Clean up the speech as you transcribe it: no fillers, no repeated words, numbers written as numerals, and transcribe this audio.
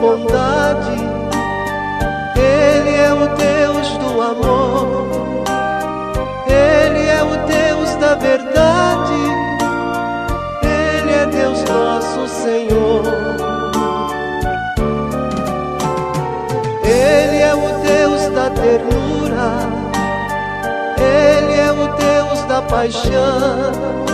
bondade. Ele é o Deus do amor, Ele é o Deus da verdade, Ele é Deus nosso Senhor. Ele é o Deus da ternura, Ele é o Deus da paixão,